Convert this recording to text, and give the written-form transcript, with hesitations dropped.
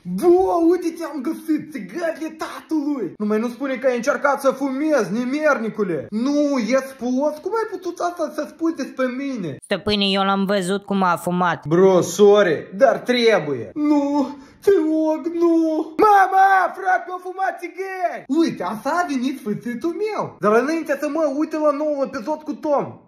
Bă, uite te-am găsit, țigările tatălui. Numai nu spune că ai încercat să fumezi, nemernicule. Nu, e spus? Cum ai putut asta să spui despre mine? Stăpâne, eu l-am văzut cum a fumat. Bro, sorry, dar trebuie. Nu, te rog, nu. Mama, frate, m-a fumat țigări. Uite, asta a venit sfârșitul meu. Dar înainte să mă uite la noul episod cu Tom.